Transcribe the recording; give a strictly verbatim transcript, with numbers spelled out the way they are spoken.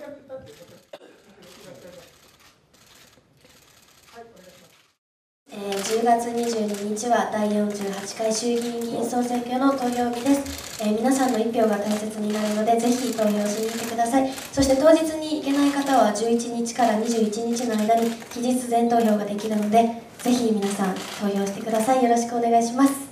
えー、じゅうがつにじゅうににちはだいよんじゅうはちかい衆議院議員総選挙の投票日です。えー、皆さんの一票が大切になるので、ぜひ投票しに来てください。そして当日に行けない方はじゅういちにちからにじゅういちにちの間に期日前投票ができるので、ぜひ皆さん投票してください。よろしくお願いします。